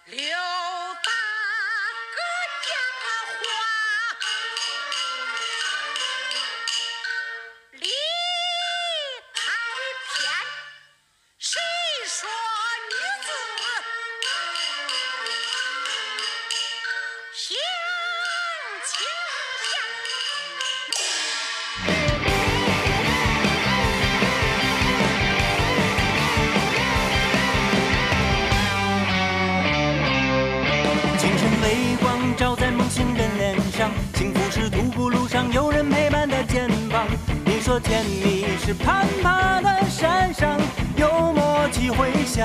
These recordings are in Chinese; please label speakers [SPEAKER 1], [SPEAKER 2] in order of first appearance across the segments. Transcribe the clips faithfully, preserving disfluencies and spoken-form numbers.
[SPEAKER 1] 甜蜜是攀爬的山上，有默契回响。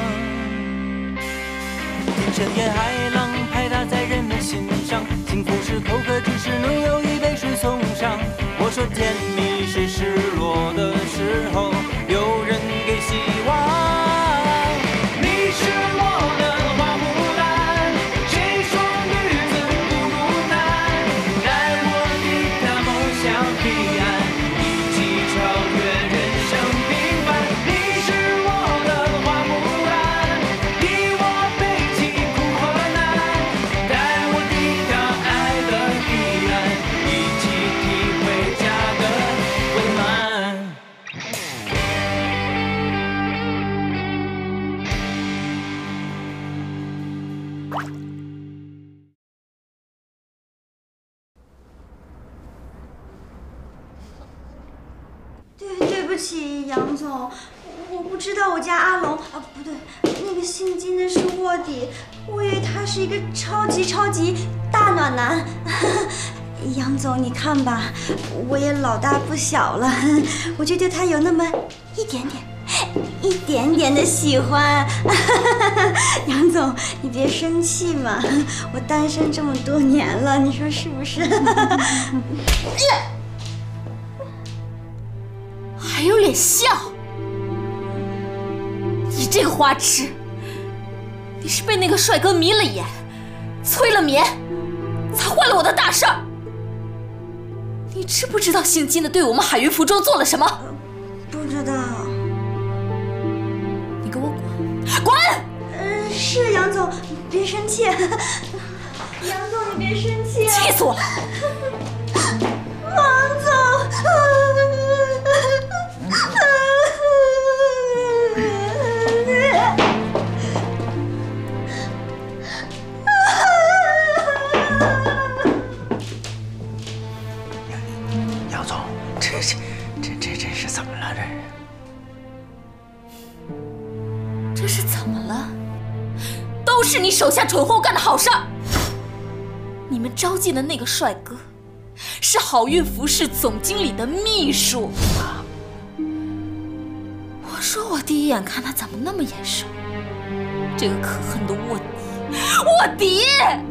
[SPEAKER 1] 听深夜海浪拍打在人们心上，幸福是口渴之时能有一杯水送上。我说甜蜜是失落的时候有人给希望。你是我的花木兰，谁说女子不孤单？带我抵达梦想彼岸。
[SPEAKER 2] 对不起，杨总，我不知道我家阿龙啊，不对，那个姓金的是卧底，我以为他是一个超级超级大暖男。杨总，你看吧，我也老大不小了，我就对他有那么一点点、一点点的喜欢。杨总，你别生气嘛，我单身这么多年了，你说是不是？
[SPEAKER 3] 还有脸笑？你这个花痴！你是被那个帅哥迷了眼，催了眠，才坏了我的大事儿。你知不知道姓金的对我们海云服装做了什么？
[SPEAKER 2] 不知道。
[SPEAKER 3] 你给我滚！滚！
[SPEAKER 2] 呃，是杨总，别生气。杨总，你别生气。
[SPEAKER 3] 气死我了！
[SPEAKER 2] 王总。
[SPEAKER 4] 杨总，这这这这这是怎么了？
[SPEAKER 3] 这是？这是怎么了？都是你手下蠢货干的好事儿。你们招进的那个帅哥，是好运服饰总经理的秘书。我说我第一眼看他怎么那么眼熟？这个可恨的卧底，卧底！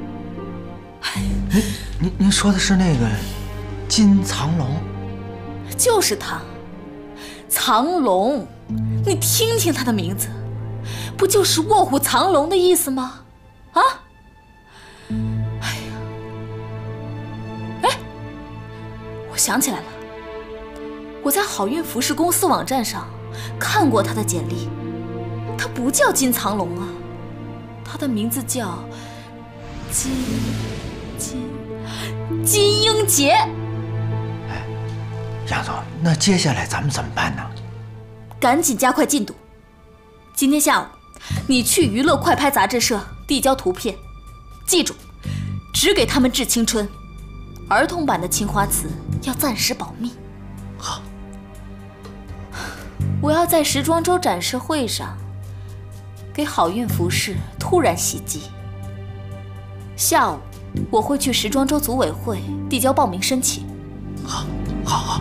[SPEAKER 4] 您您您说的是那个金藏龙？
[SPEAKER 3] 就是他，藏龙。你听听他的名字，不就是卧虎藏龙的意思吗？啊！哎呀，哎，我想起来了，我在好运服饰公司网站上看过他的简历，他不叫金藏龙啊，他的名字叫金金金英杰。
[SPEAKER 4] 哎，杨总，那接下来咱们怎么办呢？
[SPEAKER 3] 赶紧加快进度。今天下午，你去娱乐快拍杂志社递交图片，记住，只给他们致青春，儿童版的青花瓷要暂时保密。
[SPEAKER 4] 好。
[SPEAKER 3] 我要在时装周展示会上给好运服饰突然袭击。下午我会去时装周组委会递交报名申请。
[SPEAKER 4] 好，好，好。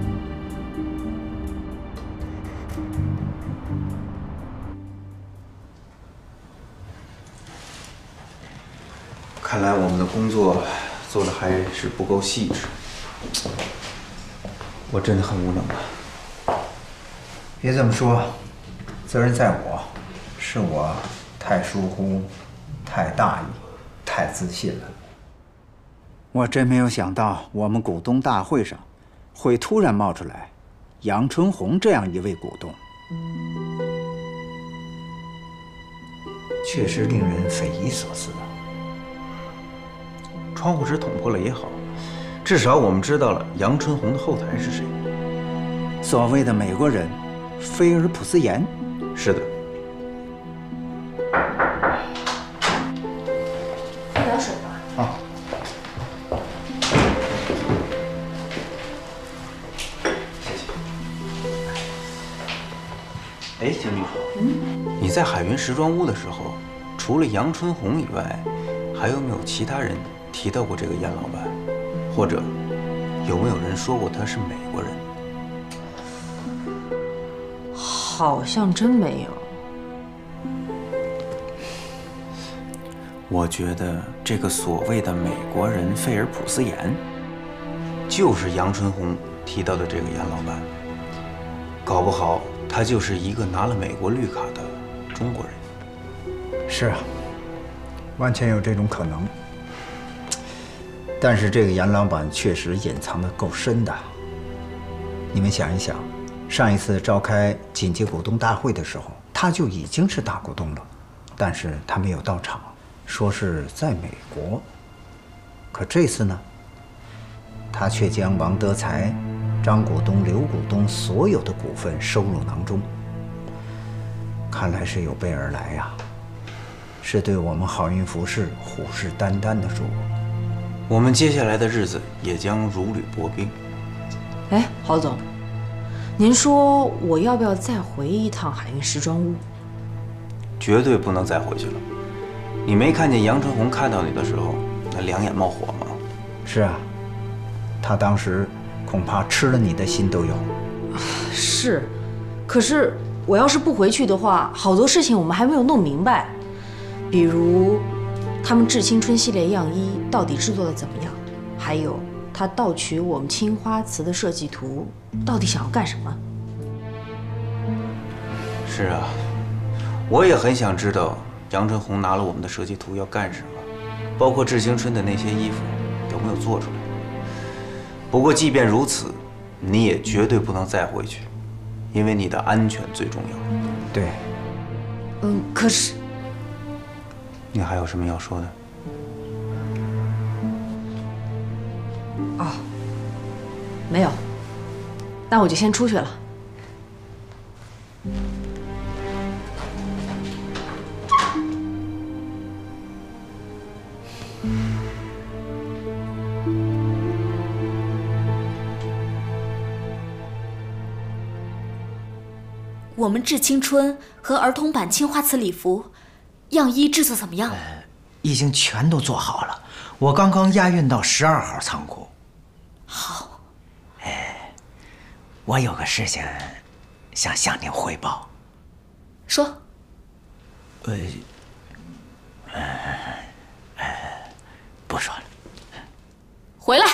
[SPEAKER 5] 看来我们的工作做的还是不够细致，我真的很无能啊。
[SPEAKER 4] 别这么说，责任在我，是我太疏忽、太大意、太自信了。我真没有想到，我们股东大会上会突然冒出来杨春红这样一位股东。 确实令人匪夷所思啊。
[SPEAKER 5] 窗户纸捅破了也好，至少我们知道了杨春红的后台是谁。
[SPEAKER 4] 所谓的美国人，菲尔普斯岩。
[SPEAKER 5] 是的。
[SPEAKER 3] 喝点水吧。
[SPEAKER 4] 啊。
[SPEAKER 5] 谢谢。哎，金秘书，嗯，你在海云时装屋的时候，除了杨春红以外，还有没有其他人提到过这个严老板？或者有没有人说过他是美国人？
[SPEAKER 6] 好像真没有。
[SPEAKER 5] 我觉得这个所谓的美国人费尔普斯岩，就是杨春红提到的这个严老板。搞不好他就是一个拿了美国绿卡的中国人。
[SPEAKER 4] 是啊，完全有这种可能。但是这个严老板确实隐藏得够深的。你们想一想。上一次召开紧急股东大会的时候，他就已经是大股东了，但是他没有到场，说是在美国。可这次呢，他却将王德才、张股东、刘股东所有的股份收入囊中。看来是有备而来呀，是对我们好运服饰虎视眈眈的说。
[SPEAKER 5] 我们接下来的日子也将如履薄冰。
[SPEAKER 6] 哎，郝总。您说我要不要再回一趟海运时装屋？
[SPEAKER 5] 绝对不能再回去了。你没看见杨春红看到你的时候那两眼冒火吗？
[SPEAKER 4] 是啊，他当时恐怕吃了你的心都有。
[SPEAKER 6] 是，可是我要是不回去的话，好多事情我们还没有弄明白，比如他们致青春系列样衣到底制作的怎么样，还有他盗取我们青花瓷的设计图，到底想要干什么？
[SPEAKER 5] 是啊，我也很想知道杨春红拿了我们的设计图要干什么，包括致青春的那些衣服有没有做出来。不过即便如此，你也绝对不能再回去，因为你的安全最重要。
[SPEAKER 4] 对。
[SPEAKER 6] 嗯，可是……
[SPEAKER 5] 你还有什么要说的？
[SPEAKER 6] 哦，没有，那我就先出去了。
[SPEAKER 3] 我们致青春和儿童版青花瓷礼服样衣制作怎么样？呃，
[SPEAKER 7] 已经全都做好了，我刚刚押运到十二号仓库。
[SPEAKER 3] 好。
[SPEAKER 7] 哎，我有个事情想向您汇报。
[SPEAKER 3] 说。
[SPEAKER 7] 呃，呃，呃，不说了。
[SPEAKER 3] 回来。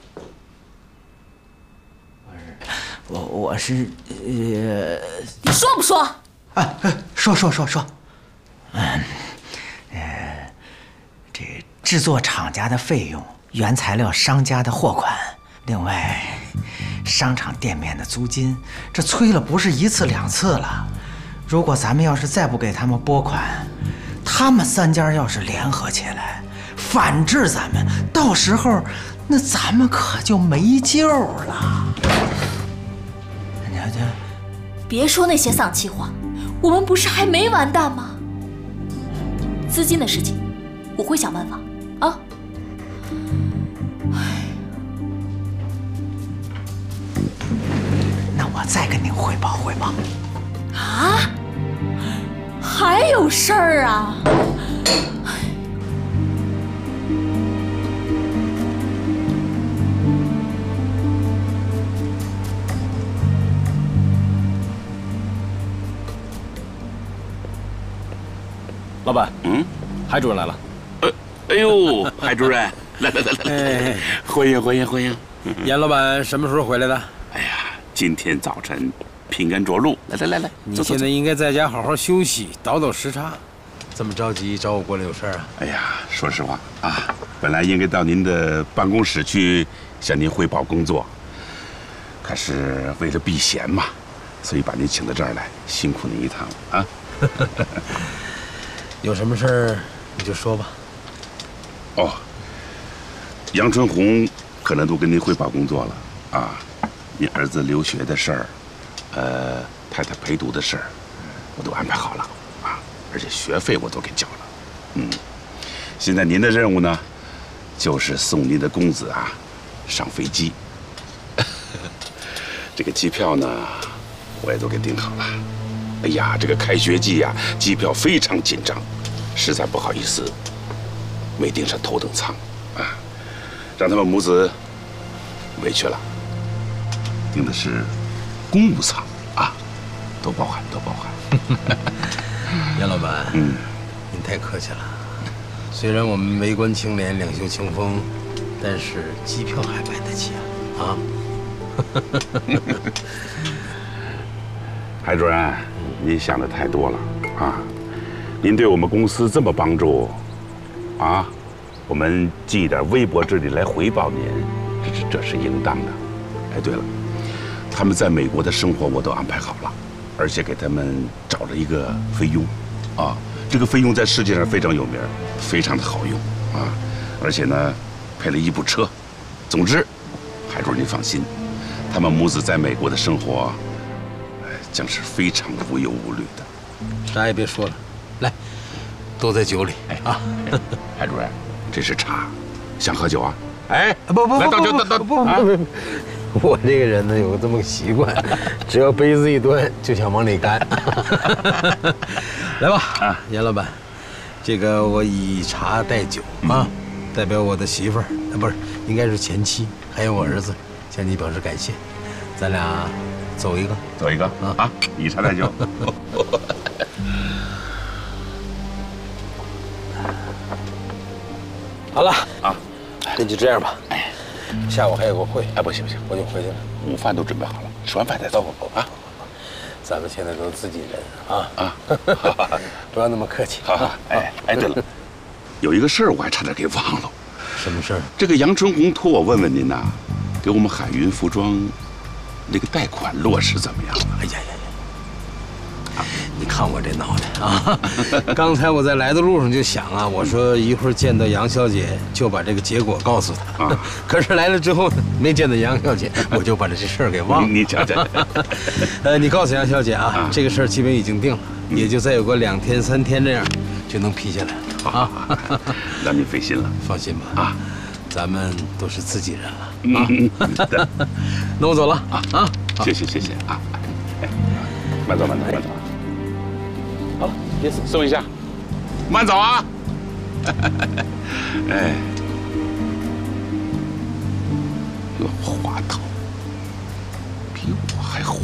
[SPEAKER 7] 我我是呃，
[SPEAKER 3] 你说不说？
[SPEAKER 7] 啊，说说说说。嗯，呃，这制作厂家的费用，原材料商家的货款，另外商场店面的租金，这催了不是一次两次了。如果咱们要是再不给他们拨款，他们三家要是联合起来反制咱们，到时候那咱们可就没救了。
[SPEAKER 3] 别说那些丧气话，我们不是还没完蛋吗？资金的事情，我会想办法啊。
[SPEAKER 7] 那我再跟您汇报汇报。
[SPEAKER 3] 啊？还有事儿啊？
[SPEAKER 8] 老板，嗯，海主任来了。
[SPEAKER 9] 呃，哎呦，海主任，来来来来，哎，欢迎欢迎欢迎。
[SPEAKER 8] 严老板什么时候回来的？
[SPEAKER 9] 哎呀，今天早晨平安着陆。来来来来，
[SPEAKER 8] 你现在应该在家好好休息，倒倒时差。这么着急找我过来有事啊？
[SPEAKER 9] 哎呀，说实话啊，本来应该到您的办公室去向您汇报工作，可是为了避嫌嘛，所以把您请到这儿来，辛苦您一趟了啊。
[SPEAKER 8] 有什么事儿你就说吧。
[SPEAKER 9] 哦，杨春红可能都跟您汇报工作了啊，你儿子留学的事儿，呃，太太陪读的事儿，我都安排好了啊，而且学费我都给交了。嗯，现在您的任务呢，就是送您的公子啊上飞机。这个机票呢，我也都给订好了。哎呀，这个开学季呀、啊，机票非常紧张，实在不好意思，没订上头等舱啊，让他们母子委屈了。订的是公务舱啊，都包含，都包含。
[SPEAKER 8] 杨老板，嗯，您太客气了。虽然我们为官清廉，两袖清风，但是机票还买得起啊！啊！
[SPEAKER 9] 海主任，您想的太多了啊！您对我们公司这么帮助，啊，我们尽一点微薄之力来回报您，这是这是应当的。哎，对了，他们在美国的生活我都安排好了，而且给他们找了一个菲佣，啊，这个菲佣在世界上非常有名，非常的好用啊，而且呢，配了一部车。总之，海主任您放心。他们母子在美国的生活，哎，将是非常无忧无虑的。
[SPEAKER 8] 啥也别说了，来，都在酒里。哎啊，
[SPEAKER 9] 海主任，这是茶，想喝酒啊？哎，
[SPEAKER 8] 不不
[SPEAKER 9] 来倒酒，倒倒
[SPEAKER 8] 不不不，我这个人呢有个这么个习惯，只要杯子一端就想往里干。来吧，啊，严老板，这个我以茶代酒啊，代表我的媳妇儿，啊不是，应该是前妻，还有我儿子。向你表示感谢，咱俩走一个，
[SPEAKER 9] 走一个啊！啊，以茶代酒。
[SPEAKER 8] 好了啊，那就这样吧。哎，下午还有个会，
[SPEAKER 9] 哎，不行不行，
[SPEAKER 8] 我就回去了。
[SPEAKER 9] 午饭都准备好了，吃完饭再走啊。
[SPEAKER 8] 咱们现在都是自己人啊啊，不要那么客气。
[SPEAKER 9] 好好，哎哎，对了，有一个事儿我还差点给忘了。
[SPEAKER 8] 什么事儿？
[SPEAKER 9] 这个杨春红托我问问您呐。给我们海云服装那个贷款落实怎么样了？
[SPEAKER 8] 哎呀呀呀！你看我这脑袋啊！刚才我在来的路上就想啊，我说一会儿见到杨小姐就把这个结果告诉她。啊、可是来了之后没见到杨小姐，我就把这事儿给忘了。
[SPEAKER 9] 你瞧瞧，
[SPEAKER 8] 呃，你告诉杨小姐啊，啊这个事儿基本已经定了，嗯、也就再有个两天三天这样就能批下来了。
[SPEAKER 9] 啊，让您费心了。
[SPEAKER 8] 放心吧啊。咱们都是自己人了啊！那我走了啊啊！
[SPEAKER 9] 谢谢谢谢啊！哎，慢走慢走慢走。好了，别送送一下，慢走啊！哎，老滑头，比我还滑。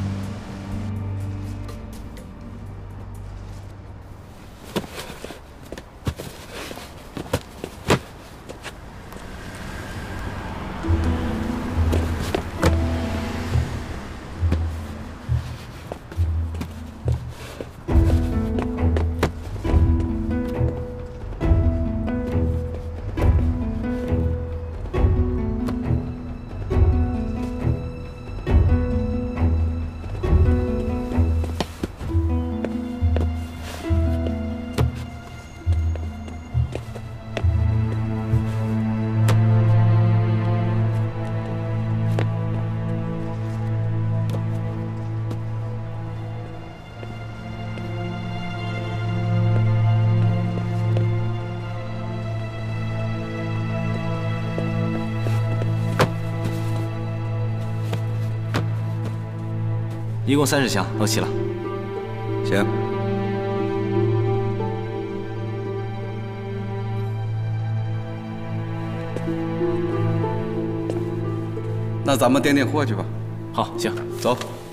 [SPEAKER 10] 一共三十箱，都齐了。行。那咱们点点货去吧。好，行，走。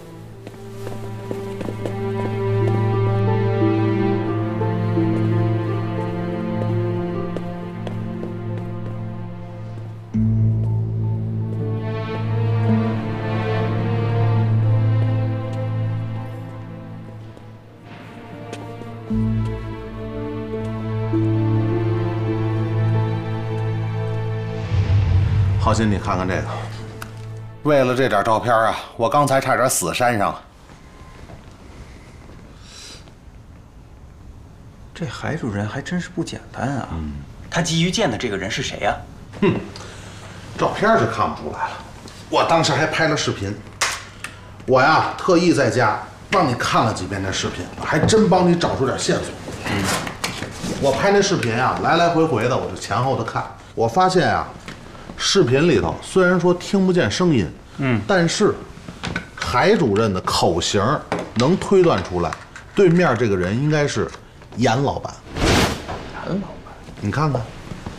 [SPEAKER 11] 浩鑫，你看看这个。为了这点照片啊，我刚才差点死山上。
[SPEAKER 5] 这海主任还真是不简单啊！
[SPEAKER 11] 嗯，
[SPEAKER 5] 他急于见的这个人是谁呀？
[SPEAKER 11] 哼，照片是看不出来了，我当时还拍了视频。我呀，特意在家帮你看了几遍那视频，还真帮你找出点线索。嗯，我拍那视频啊，来来回回的，我就前后的看，我发现啊，视频里头虽然说听不见声音，嗯，但是海主任的口型能推断出来，对面这个人应该是严老板。
[SPEAKER 5] 严老板，
[SPEAKER 11] 你看看，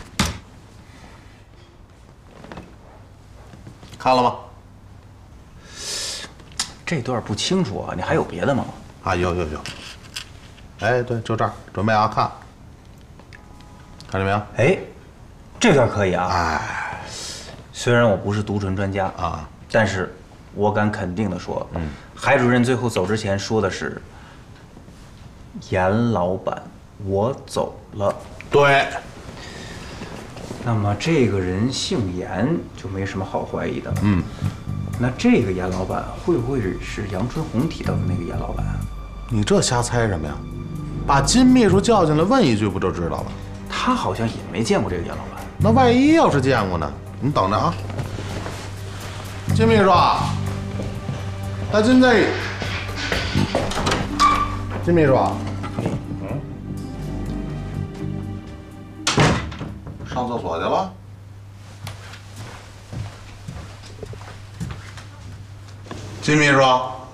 [SPEAKER 5] 看了吗？这段不清楚啊，你还有别的吗？
[SPEAKER 11] 啊，有有有。哎，对，就这儿，准备啊，看，看见没有？
[SPEAKER 5] 哎，这段可以啊。
[SPEAKER 11] 哎，
[SPEAKER 5] 虽然我不是读唇专家啊，但是我敢肯定的说，嗯，海主任最后走之前说的是：“严老板，我走了。”
[SPEAKER 11] 对。
[SPEAKER 5] 那么这个人姓严，就没什么好怀疑的。
[SPEAKER 11] 嗯。
[SPEAKER 5] 那这个严老板会不会是杨春红提到的那个严老板啊？
[SPEAKER 11] 你这瞎猜什么呀？把金秘书叫进来问一句不就知道了？
[SPEAKER 5] 他好像也没见过这个严老板。
[SPEAKER 11] 那万一要是见过呢？你等着啊。金秘书，大金在。金秘书，嗯，上厕所去了？金秘书，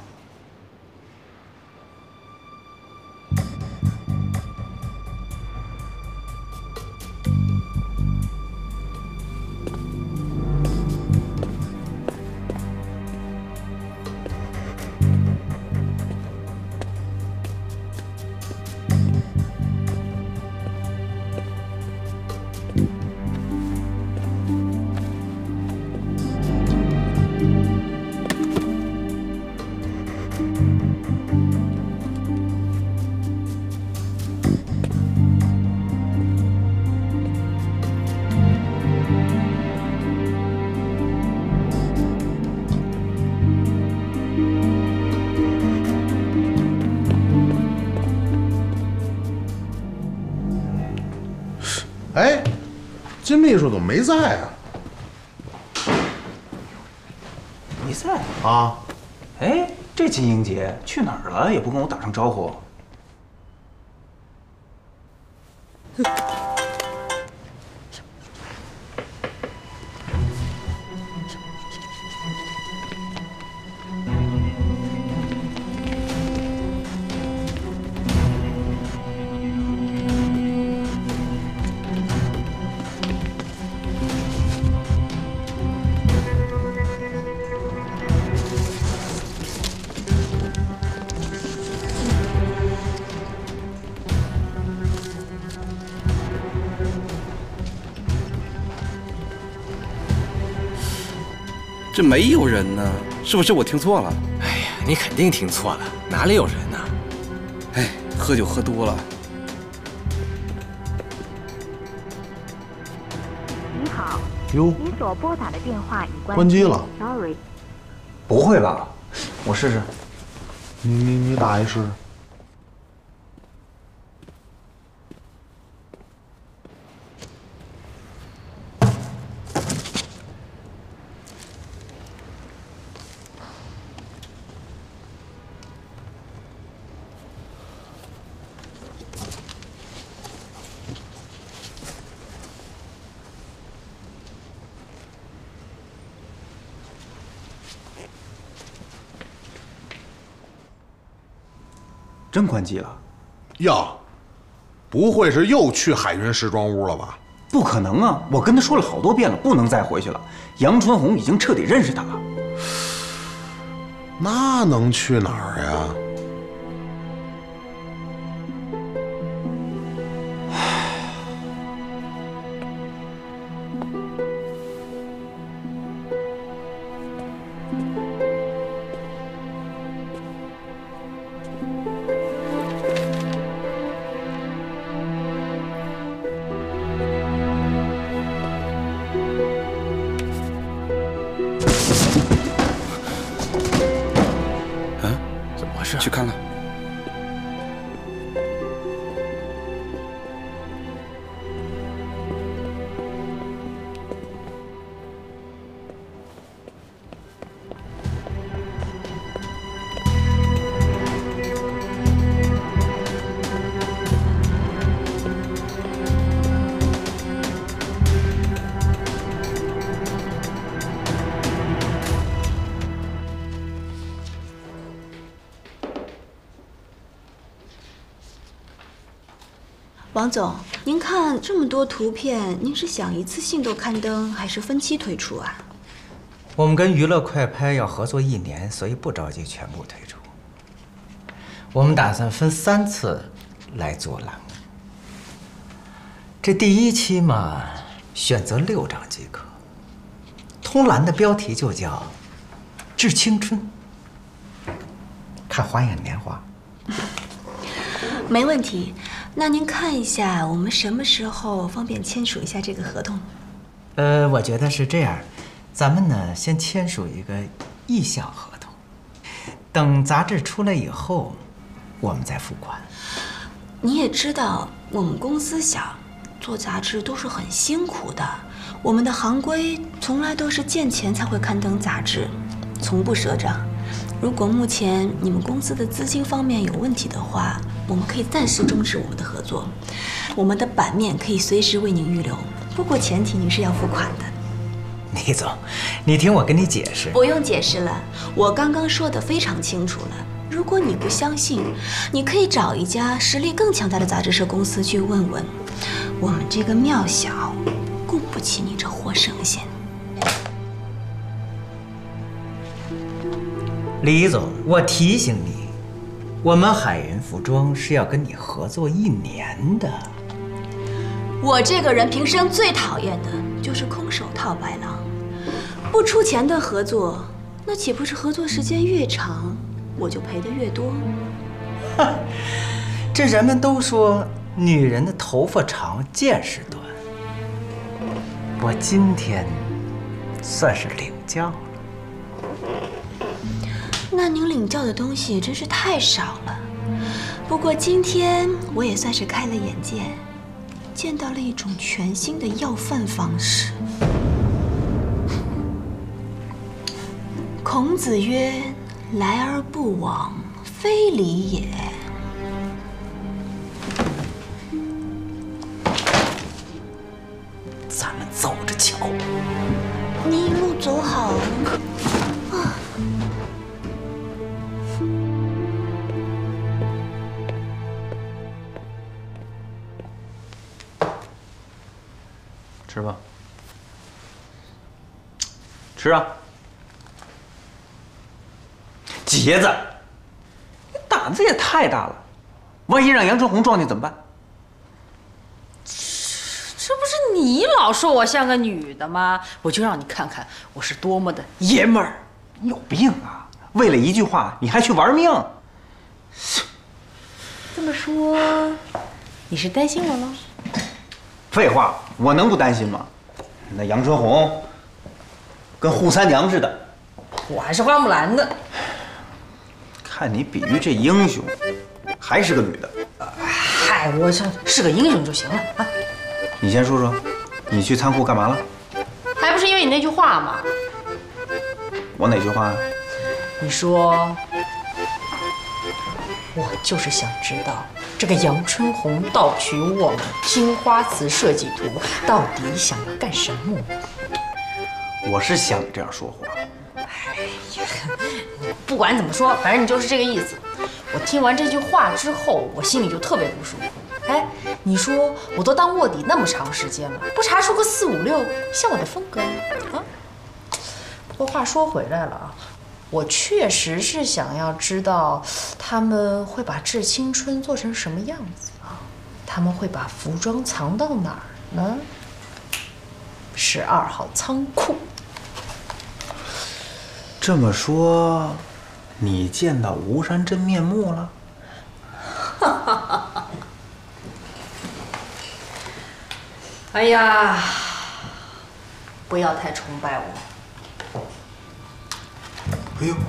[SPEAKER 11] 哎，金秘书怎么没在啊？
[SPEAKER 5] 没在
[SPEAKER 11] 啊？
[SPEAKER 5] 哎，这金英杰去哪儿了？也不跟我打声招呼。
[SPEAKER 10] 这没有人呢，是不是我听错了？
[SPEAKER 8] 哎呀，你肯定听错了，哪里有人呢？
[SPEAKER 10] 哎，喝酒喝多了。
[SPEAKER 12] 你好，
[SPEAKER 11] 哟，
[SPEAKER 12] 你所拨打的电话已
[SPEAKER 11] 关机了。
[SPEAKER 12] Sorry。
[SPEAKER 5] 不会吧？我试试。
[SPEAKER 11] 你你你打一试试。
[SPEAKER 5] 真关机了？
[SPEAKER 11] 哟，不会是又去海云时装屋了吧？
[SPEAKER 5] 不可能啊！我跟他说了好多遍了，不能再回去了。杨春红已经彻底认识他了。
[SPEAKER 11] 那能去哪儿呀？
[SPEAKER 2] 王总，您看这么多图片，您是想一次性都刊登，还是分期推出啊？
[SPEAKER 7] 我们跟娱乐快拍要合作一年，所以不着急全部推出。我们打算分三次来做栏目。这第一期嘛，选择六张即可。通栏的标题就叫“致青春”，看《花样年华》。
[SPEAKER 2] 没问题。那您看一下，我们什么时候方便签署一下这个合同？
[SPEAKER 7] 呃，我觉得是这样，咱们呢先签署一个意向合同，等杂志出来以后，我们再付款。
[SPEAKER 2] 你也知道，我们公司小，做杂志都是很辛苦的。我们的行规从来都是见钱才会刊登杂志，从不赊账。如果目前你们公司的资金方面有问题的话，我们可以暂时终止我们的合作。我们的版面可以随时为您预留，不过前提您是要付款的。
[SPEAKER 7] 李总，你听我跟你解释。
[SPEAKER 2] 不用解释了，我刚刚说的非常清楚了。如果你不相信，你可以找一家实力更强大的杂志社公司去问问。我们这个庙小，供不起你这活神仙。
[SPEAKER 7] 李总，我提醒你，我们海云服装是要跟你合作一年的。
[SPEAKER 2] 我这个人平生最讨厌的就是空手套白狼，不出钱的合作，那岂不是合作时间越长，我就赔得越多？
[SPEAKER 7] 哈，这人们都说女人的头发长，见识短。我今天算是领教了。
[SPEAKER 2] 那您领教的东西真是太少了。不过今天我也算是开了眼界，见到了一种全新的要饭方式。孔子曰：“来而不往，非礼也。”
[SPEAKER 7] 咱们走着瞧。
[SPEAKER 2] 你一路走好。啊。
[SPEAKER 5] 吃吧，吃啊！杰子，你胆子也太大了，万一让杨春红撞见怎么办？
[SPEAKER 6] 这不是你老说我像个女的吗？我就让你看看我是多么的爷们儿。
[SPEAKER 5] 你有病啊！为了一句话，你还去玩命？
[SPEAKER 6] 这么说，你是担心我了？
[SPEAKER 5] 废话，我能不担心吗？那杨春红跟扈三娘似的，
[SPEAKER 6] 我还是花木兰呢。
[SPEAKER 5] 看你比喻这英雄，还是个女的。
[SPEAKER 6] 嗨，我是是个英雄就行了啊。
[SPEAKER 5] 你先说说，你去仓库干嘛了？
[SPEAKER 6] 还不是因为你那句话吗？
[SPEAKER 5] 我哪句话呀？
[SPEAKER 6] 你说，我就是想知道这个杨春红盗取我们青花瓷设计图，到底想要干什么？
[SPEAKER 5] 我是想这样说话。
[SPEAKER 6] 哎呀，不管怎么说，反正你就是这个意思。我听完这句话之后，我心里就特别不舒服。哎，你说我都当卧底那么长时间了，不查出个四五六，像我的风格啊？不过话说回来了啊，我确实是想要知道他们会把《致青春》做成什么样子啊？他们会把服装藏到哪儿呢？十二号仓库。
[SPEAKER 5] 这么说，你见到吴山真面目了？
[SPEAKER 6] 哈哈哈哈！哎呀，不要太崇拜我。
[SPEAKER 5] 哎呦！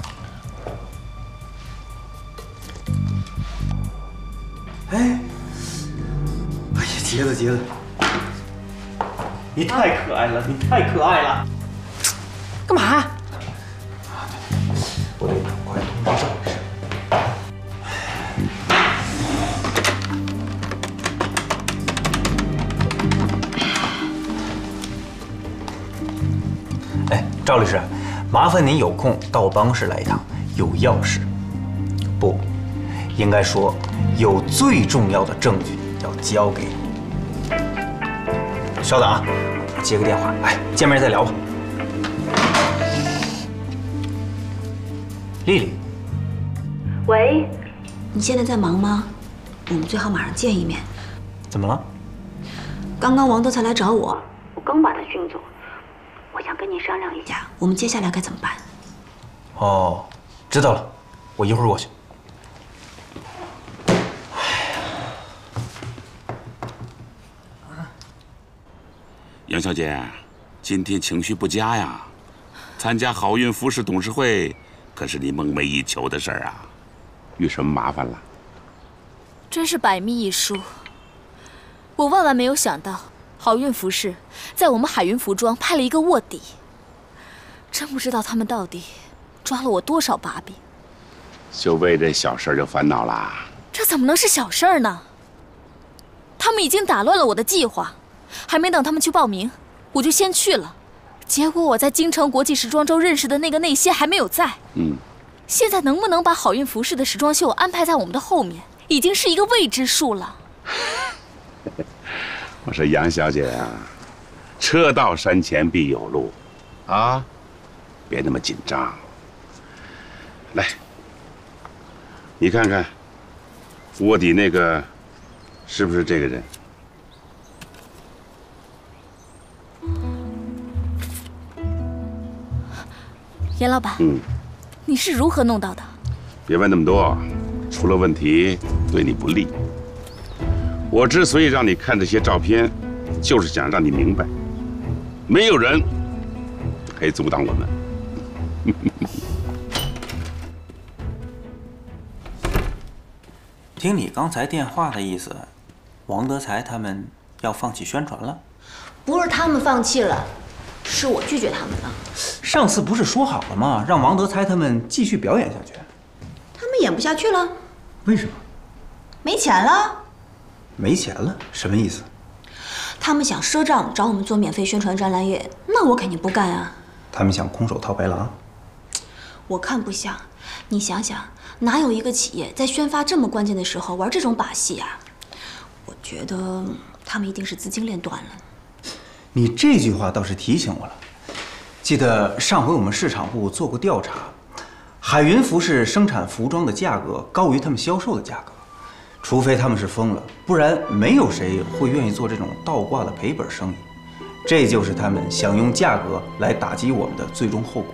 [SPEAKER 5] 哎，哎呀，杰子杰子，你太可爱了，你太可爱了。
[SPEAKER 6] 干嘛？
[SPEAKER 5] 我得赶快通知赵律师。哎，赵律师，麻烦您有空到我办公室来一趟，有要事。不，应该说有最重要的证据要交给你。稍等啊，我接个电话。哎，见面再聊吧。丽丽，
[SPEAKER 2] 喂，你现在在忙吗？我们最好马上见一面。
[SPEAKER 5] 怎么了？
[SPEAKER 2] 刚刚王德才来找我，我刚把他训走。我想跟你商量一下，我们接下来该怎么办？
[SPEAKER 5] 哦，知道了，我一会儿过去。
[SPEAKER 9] 杨小姐，今天情绪不佳呀。参加好运服饰董事会，可是你梦寐以求的事儿啊。遇什么麻烦了？
[SPEAKER 3] 真是百密一疏。我万万没有想到，好运服饰在我们海云服装派了一个卧底。真不知道他们到底抓了我多少把柄。
[SPEAKER 9] 就为这小事就烦恼啦？
[SPEAKER 3] 这怎么能是小事儿呢？他们已经打乱了我的计划。还没等他们去报名，我就先去了。结果我在京城国际时装周认识的那个内些还没有在。
[SPEAKER 9] 嗯，
[SPEAKER 3] 现在能不能把好运服饰的时装秀安排在我们的后面，已经是一个未知数了。
[SPEAKER 9] 我说杨小姐啊，车到山前必有路，啊，别那么紧张。来，你看看卧底那个是不是这个人？
[SPEAKER 3] 严老板，
[SPEAKER 9] 嗯，
[SPEAKER 3] 你是如何弄到的？
[SPEAKER 9] 别问那么多，出了问题对你不利。我之所以让你看这些照片，就是想让你明白，没有人可以阻挡我们。
[SPEAKER 5] 听你刚才电话的意思，王德才他们要放弃宣传了？
[SPEAKER 2] 不是他们放弃了，是我拒绝他们了。
[SPEAKER 5] 上次不是说好了吗？让王德才他们继续表演下去。
[SPEAKER 2] 他们演不下去了。
[SPEAKER 5] 为什么？
[SPEAKER 2] 没钱了。
[SPEAKER 5] 没钱了？什么意思？
[SPEAKER 2] 他们想赊账找我们做免费宣传专栏页，那我肯定不干啊。
[SPEAKER 5] 他们想空手套白狼？
[SPEAKER 2] 我看不像。你想想，哪有一个企业在宣发这么关键的时候玩这种把戏啊？我觉得他们一定是资金链断了。
[SPEAKER 5] 你这句话倒是提醒我了。记得上回我们市场部做过调查，海云服饰生产服装的价格高于他们销售的价格，除非他们是疯了，不然没有谁会愿意做这种倒挂的赔本生意。这就是他们想用价格来打击我们的最终后果。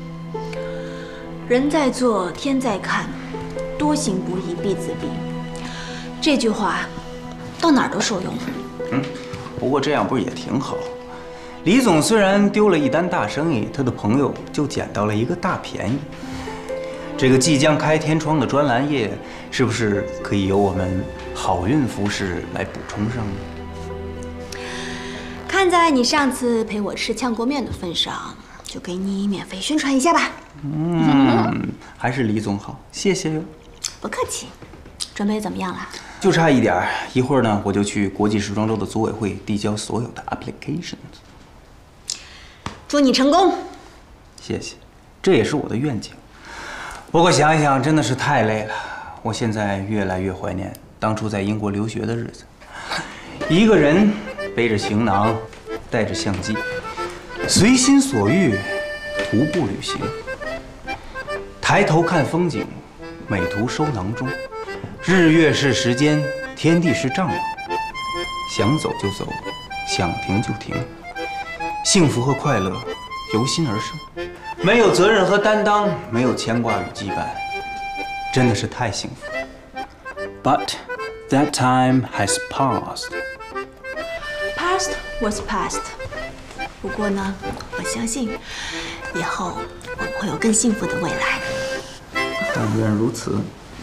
[SPEAKER 2] 人在做，天在看，多行不义必自毙。这句话到哪儿都受用。
[SPEAKER 5] 嗯，不过这样不是也挺好？李总虽然丢了一单大生意，他的朋友就捡到了一个大便宜。这个即将开天窗的专栏页，是不是可以由我们好运服饰来补充上呢？
[SPEAKER 2] 看在你上次陪我吃炝锅面的份上，就给你免费宣传一下吧。
[SPEAKER 5] 嗯，还是李总好，谢谢哟。
[SPEAKER 2] 不客气。准备怎么样了？
[SPEAKER 5] 就差一点儿，一会儿呢，我就去国际时装周的组委会递交所有的 applications。
[SPEAKER 2] 祝你成功。
[SPEAKER 5] 谢谢，这也是我的愿景。不过想一想，真的是太累了。我现在越来越怀念当初在英国留学的日子，一个人背着行囊，带着相机，随心所欲徒步旅行。抬头看风景，美图收囊中。日月是时间，天地是丈量。想走就走，想停就停。幸福和快乐由心而生，没有责任和担当，没有牵挂与羁绊，真的是太幸福了。But that time has passed.
[SPEAKER 2] Past was past. 不过呢，我相信以后我们会有更幸福的未来。
[SPEAKER 5] 但愿如此。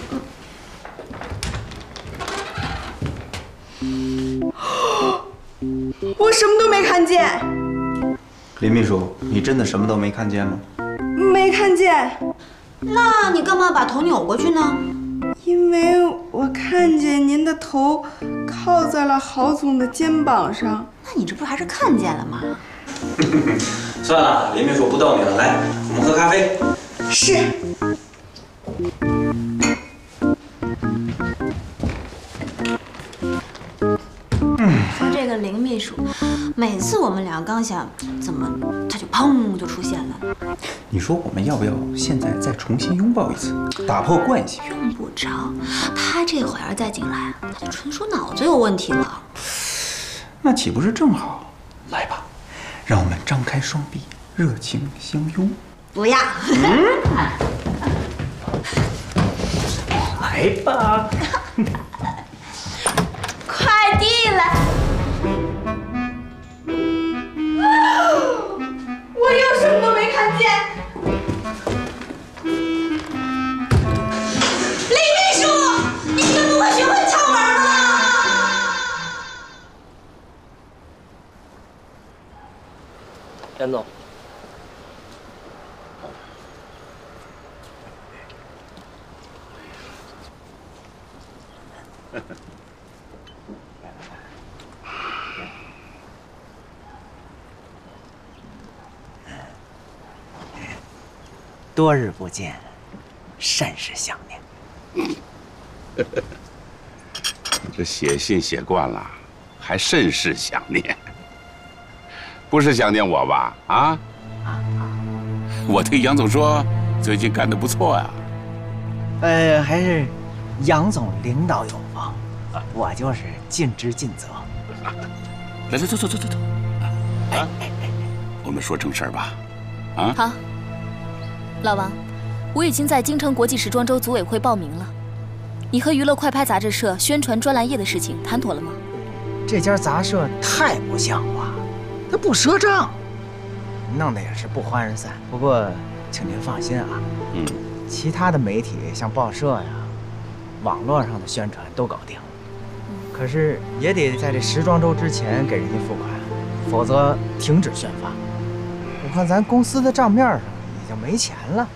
[SPEAKER 2] 我什么都没看见。
[SPEAKER 5] 林秘书，你真的什么都没看见吗？
[SPEAKER 2] 没看见。那你干嘛把头扭过去呢？
[SPEAKER 13] 因为我看见您的头靠在了郝总的肩膀上。
[SPEAKER 2] 那你这不还是看见了吗？
[SPEAKER 5] 算了，林秘书不逗你了，来，我们喝咖啡。
[SPEAKER 13] 是。
[SPEAKER 2] 说这个林秘书，每次我们俩刚想怎么，他就砰就出现了。
[SPEAKER 5] 你说我们要不要现在再重新拥抱一次，打破关系？
[SPEAKER 2] 用不着，他这会儿再进来，他就纯属脑子有问题了。
[SPEAKER 5] 那岂不是正好？来吧，让我们张开双臂，热情相拥。
[SPEAKER 2] 不要。
[SPEAKER 5] 来吧。
[SPEAKER 2] 快递来！我又什么都没看见。林秘书，你怎么会学会敲门了？
[SPEAKER 14] 严总，
[SPEAKER 7] 多日不见，甚是想念。
[SPEAKER 9] 这写信写惯了，还甚是想念。不是想念我吧？啊？我听杨总说，最近干得不错啊。
[SPEAKER 7] 呃，还是杨总领导有方，我就是尽职尽责。
[SPEAKER 9] 来来，走走走走走。啊，我们说正事儿吧。啊？
[SPEAKER 3] 好。老王，我已经在京城国际时装周组委会报名了。你和娱乐快拍杂志社宣传专栏页的事情谈妥了吗？
[SPEAKER 7] 这家杂社太不像话，它不赊账，弄得也是不欢而散。不过，请您放心啊，
[SPEAKER 9] 嗯，
[SPEAKER 7] 其他的媒体像报社呀、网络上的宣传都搞定了。可是也得在这时装周之前给人家付款，否则停止宣发。我看咱公司的账面上已经没钱了。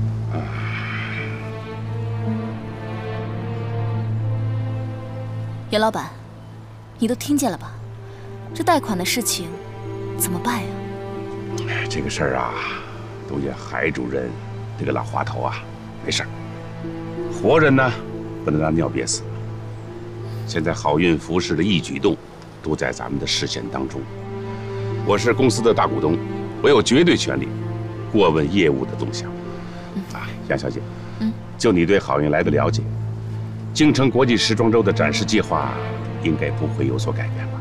[SPEAKER 3] 袁老板，你都听见了吧？这贷款的事情怎么办呀？
[SPEAKER 9] 这个事儿啊，都怨海主任这个老滑头啊。没事儿，活人呢不能让尿憋死。现在好运服饰的一举动都在咱们的视线当中。我是公司的大股东，我有绝对权利过问业务的动向。啊，杨小姐，嗯，就你对好运来的了解，京城国际时装周的展示计划应该不会有所改变吧？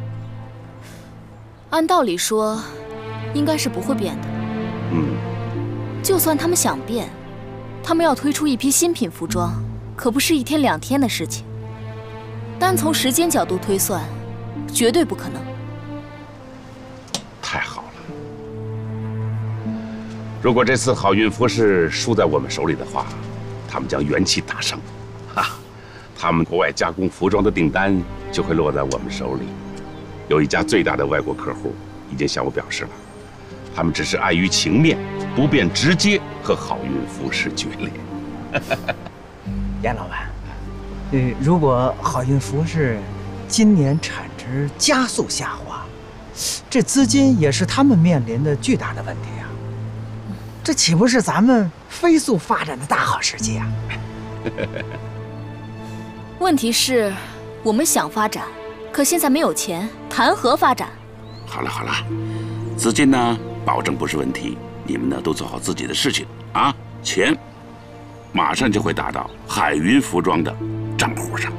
[SPEAKER 3] 按道理说，应该是不会变的。
[SPEAKER 9] 嗯，
[SPEAKER 3] 就算他们想变，他们要推出一批新品服装，可不是一天两天的事情。单从时间角度推算，绝对不可能。
[SPEAKER 9] 太好了！如果这次好运服饰输在我们手里的话，他们将元气大伤。哈，他们国外加工服装的订单就会落在我们手里。有一家最大的外国客户已经向我表示了，他们只是碍于情面，不便直接和好运服饰决裂。
[SPEAKER 7] 严老板，呃，如果好运服饰今年产值加速下滑，这资金也是他们面临的巨大的问题啊！这岂不是咱们飞速发展的大好时机啊？
[SPEAKER 3] 问题是，我们想发展，可现在没有钱，谈何发展？
[SPEAKER 9] 好了好了，资金呢，保证不是问题，你们呢都做好自己的事情啊，钱马上就会打到海云服装的账户上。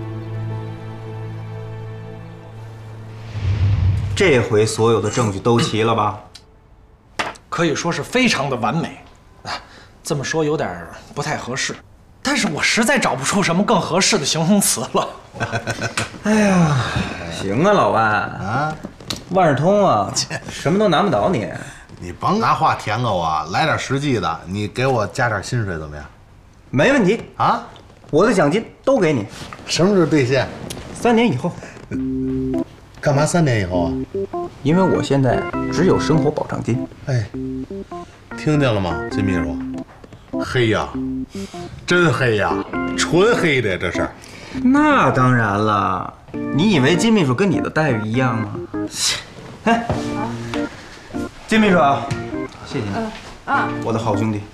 [SPEAKER 5] 这回所有的证据都齐了吧？
[SPEAKER 15] 可以说是非常的完美。啊，这么说有点不太合适，但是我实在找不出什么更合适的形容词了。
[SPEAKER 5] 哎呀，行啊，老万啊，万事通啊，什么都难不倒你。
[SPEAKER 11] 你甭拿话甜给我，来点实际的，你给我加点薪水怎么样？
[SPEAKER 5] 没问题啊，我的奖金都给你。
[SPEAKER 11] 什么时候兑现？
[SPEAKER 5] 三年以后。
[SPEAKER 11] 干嘛三年以后啊？
[SPEAKER 5] 因为我现在只有生活保障金。
[SPEAKER 11] 哎，听见了吗，金秘书？黑呀，真黑呀，纯黑的这是。
[SPEAKER 5] 那当然了，你以为金秘书跟你的待遇一样吗？哎，金秘书啊，谢谢你，
[SPEAKER 6] 啊，
[SPEAKER 5] 我的好兄弟。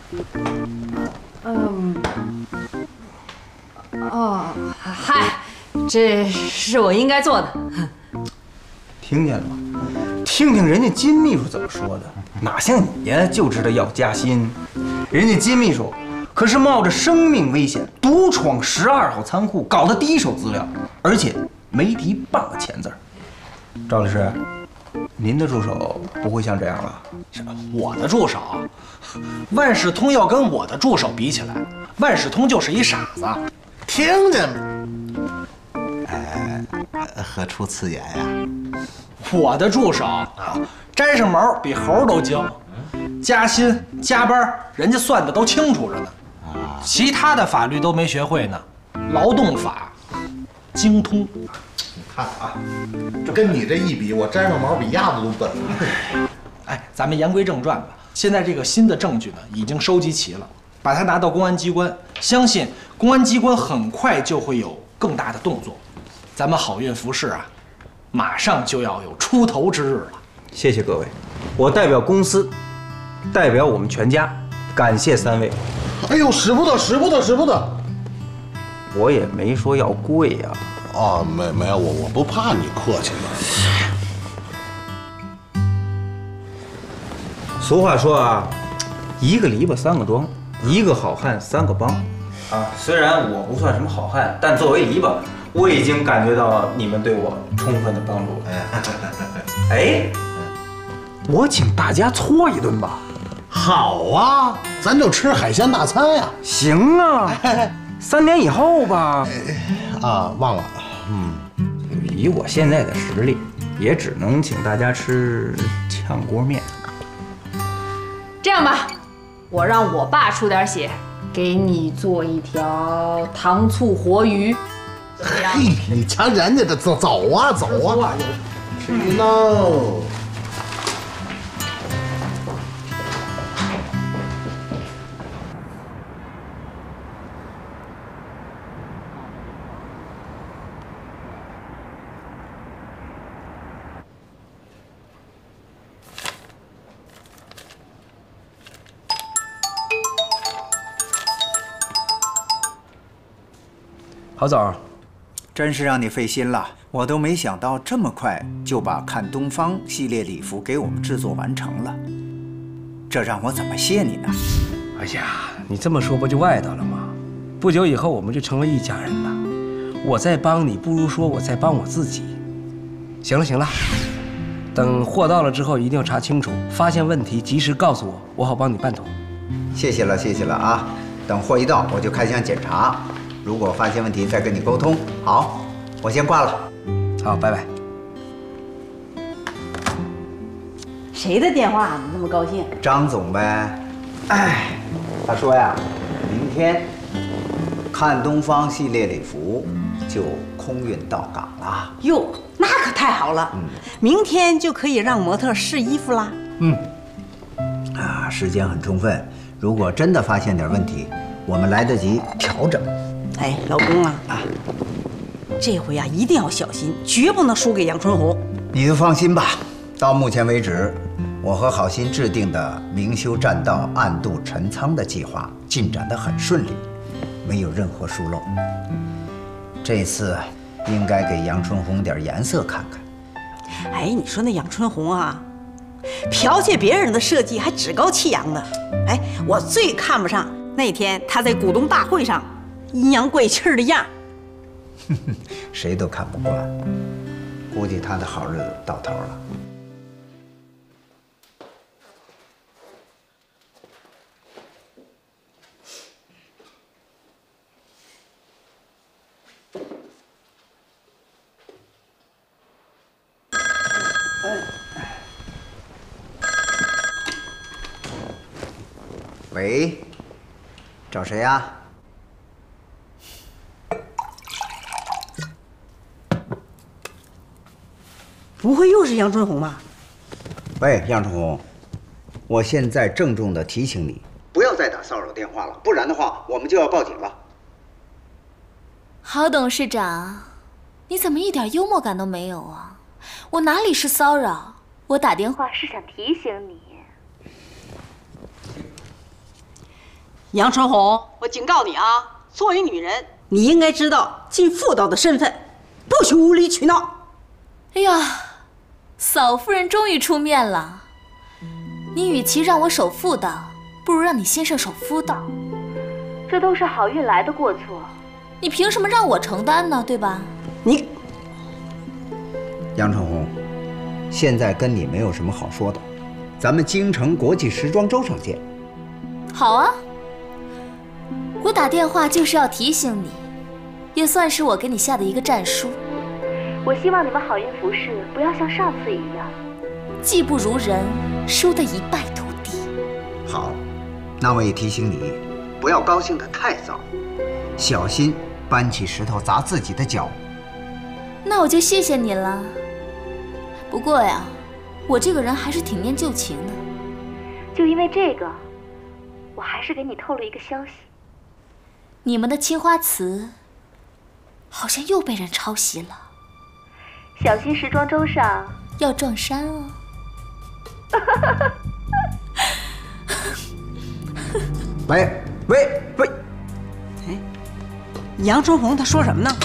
[SPEAKER 6] 嗯，哦，嗨， 这是我应该做的。
[SPEAKER 5] 听见了吗？听听人家金秘书怎么说的，哪像你呀，就知道要加薪。人家金秘书可是冒着生命危险，独闯十二号仓库，搞的第一手资料，而且没提半个钱字儿。赵律师，您的助手不会像这样吧？
[SPEAKER 15] 我的助手，万事通要跟我的助手比起来，万事通就是一傻子。
[SPEAKER 11] 听见没？哎，何出此言呀？
[SPEAKER 15] 我的助手啊，沾上毛比猴都精，加薪加班人家算的都清楚着呢。其他的法律都没学会呢，劳动法精通。
[SPEAKER 11] 你看啊，这跟你这一比，我沾上毛比鸭子都笨。
[SPEAKER 15] 哎，咱们言归正传吧。现在这个新的证据呢，已经收集齐了，把它拿到公安机关，相信公安机关很快就会有更大的动作。咱们好运服饰啊，马上就要有出头之日了。
[SPEAKER 5] 谢谢各位，我代表公司，代表我们全家，感谢三位。
[SPEAKER 11] 哎呦，使不得，使不得，使不得！
[SPEAKER 5] 我也没说要贵呀。
[SPEAKER 11] 哦，没没有，我我不怕你客气
[SPEAKER 5] 的。俗话说啊，一个篱笆三个桩，一个好汉三个帮。啊，虽然我不算什么好汉，但作为篱笆，我已经感觉到你们对我充分的帮助了。哎，我请大家搓一顿吧。
[SPEAKER 11] 好啊，咱就吃海鲜大餐呀。
[SPEAKER 5] 行啊，三点以后吧。
[SPEAKER 11] 啊，忘了。嗯，
[SPEAKER 5] 以我现在的实力，也只能请大家吃炝锅面。
[SPEAKER 6] 这样吧，我让我爸出点血，给你做一条糖醋活鱼，怎么样？
[SPEAKER 11] 嘿，你瞧人家这走走啊走啊，去喽。
[SPEAKER 4] 郝总，真是让你费心了，我都没想到这么快就把看东方系列礼服给我们制作完成了，这让我怎么谢你呢？
[SPEAKER 14] 哎呀，你这么说不就外道了吗？不久以后我们就成为一家人了。我再帮你，不如说我在帮我自己。行了行了，等货到了之后一定要查清楚，发现问题及时告诉我，我好帮你办妥。
[SPEAKER 4] 谢谢了谢谢了啊！等货一到我就开箱检查。如果发现问题，再跟你沟通。好，我先挂了。
[SPEAKER 14] 好，拜拜。
[SPEAKER 16] 谁的电话？你那么高兴？
[SPEAKER 4] 张总呗。哎，他说呀，明天看东方系列礼服就空运到港了。
[SPEAKER 16] 哟，那可太好了！嗯，明天就可以让模特试衣服啦。
[SPEAKER 4] 嗯。啊，时间很充分。如果真的发现点问题，我们来得及调整。
[SPEAKER 16] 哎，老公啊，啊，这回啊一定要小心，绝不能输给杨春红。
[SPEAKER 4] 你就放心吧，到目前为止，我和郝鑫制定的明修栈道、暗度陈仓的计划进展得很顺利，没有任何疏漏。这次应该给杨春红点颜色看看。
[SPEAKER 16] 哎，你说那杨春红啊，剽窃别人的设计还趾高气扬的。哎，我最看不上那天他在股东大会上阴阳怪气的样。
[SPEAKER 4] 谁都看不惯，估计他的好日子到头了。喂，找谁呀？
[SPEAKER 16] 不会又是杨春红吧？
[SPEAKER 4] 喂，杨春红，我现在郑重的提醒你，不要再打骚扰电话了，不然的话，我们就要报警了。
[SPEAKER 3] 郝董事长，你怎么一点幽默感都没有啊？我哪里是骚扰？我打电话是想提醒你。
[SPEAKER 16] 杨春红，我警告你啊，作为女人，你应该知道尽妇道的身份。 不许无理取闹！
[SPEAKER 3] 哎呀，嫂夫人终于出面了。你与其让我守妇道，不如让你先生守夫道。这都是好运来的过错，你凭什么让我承担呢？对吧？
[SPEAKER 16] 你，
[SPEAKER 4] 杨成红，现在跟你没有什么好说的，咱们京城国际时装周上见。
[SPEAKER 3] 好啊，我打电话就是要提醒你，也算是我给你下的一个战书。我希望你们好运服饰不要像上次一样，技不如人，输得一败涂地。
[SPEAKER 4] 好，那我也提醒你，不要高兴得太早，小心搬起石头砸自己的脚。
[SPEAKER 3] 那我就谢谢你了。不过呀，我这个人还是挺念旧情的。就因为这个，我还是给你透露一个消息：你们的青花瓷好像又被人抄袭了，小心时装周上要撞衫哦。
[SPEAKER 4] 喂喂喂！
[SPEAKER 16] 哎，杨春红他说什么呢？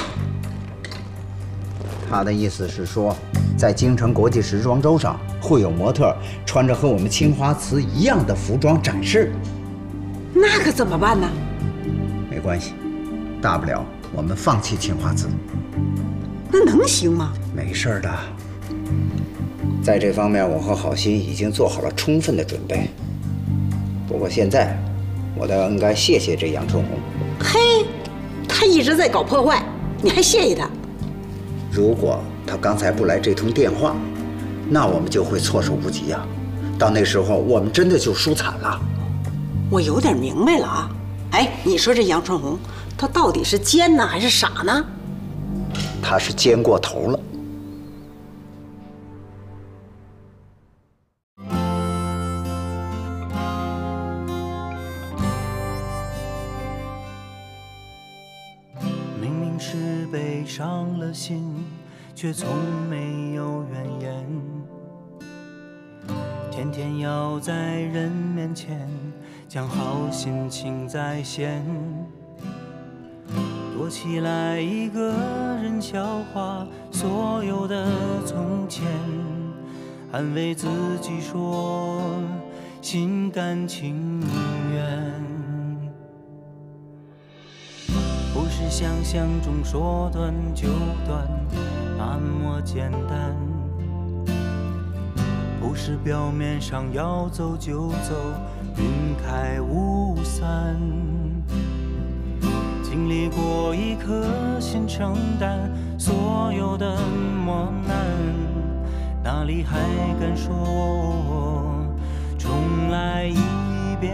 [SPEAKER 4] 他的意思是说，在京城国际时装周上会有模特穿着和我们青花瓷一样的服装展示。
[SPEAKER 16] 那可怎么办呢？
[SPEAKER 4] 没关系，大不了我们放弃青花瓷。
[SPEAKER 16] 那能行吗？
[SPEAKER 4] 没事的，在这方面我和好心已经做好了充分的准备。不过现在，我倒应该谢谢这杨春红。
[SPEAKER 16] 嘿，他一直在搞破坏，你还谢谢他？
[SPEAKER 4] 如果他刚才不来这通电话，那我们就会措手不及呀。到那时候，我们真的就输惨了。
[SPEAKER 16] 我有点明白了啊。哎，你说这杨春红，他到底是奸呢，还是傻呢？
[SPEAKER 4] 他是奸过头了。
[SPEAKER 1] 明明是被伤了心，却从没有怨言。天天要在人面前将好心情再现，躲起来一个人消化所有的从前，安慰自己说心甘情愿。不是想象中说断就断那么简单，不是表面上要走就走，云开雾散。经历过一颗心承担所有的磨难，哪里还敢说重来一遍？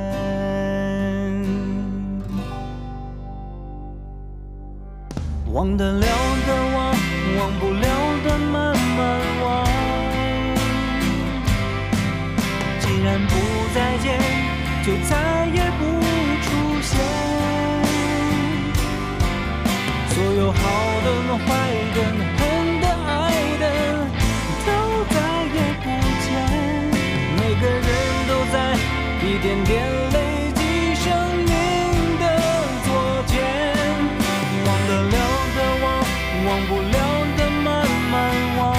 [SPEAKER 1] 忘得了的忘，忘不了的慢慢忘。既然不再见，就再也不出现。所有好的、坏的、恨的、爱的，都再也不见。每个人都在一点点累积生命的作茧。忘得了的忘，忘不了的慢慢忘。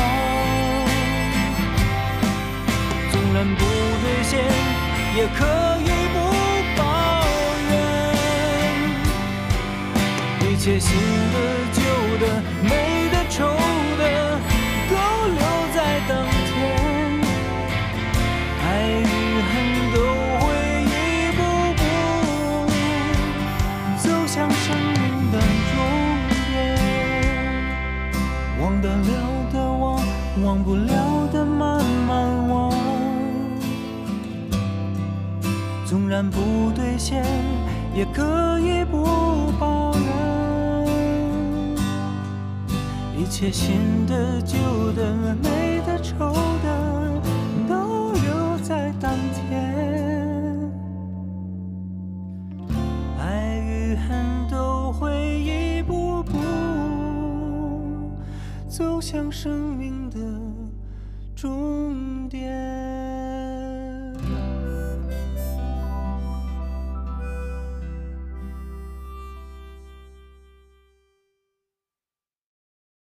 [SPEAKER 1] 纵然不兑现，也可以不抱怨。一切新的、旧的、美的、丑的，都留在当天。爱与恨都会一步步走向生命的终点。忘得了的忘，忘不了的慢慢忘。纵然不兑现，也可以不抱怨。一切新的、旧的、美的、丑的，都留在当天。爱与恨都会一步步走向生命的终点。